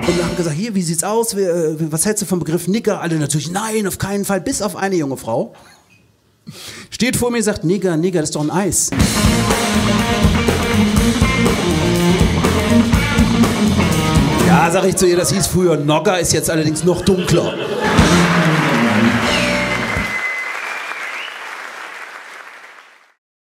Und wir haben gesagt, hier, wie sieht's aus? Was hältst du vom Begriff Nigger? Alle natürlich, nein, auf keinen Fall, bis auf eine junge Frau. Steht vor mir und sagt, Nigger, Nigger, das ist doch ein Eis. Ja, sag ich zu ihr, das hieß früher Nogger, ist jetzt allerdings noch dunkler.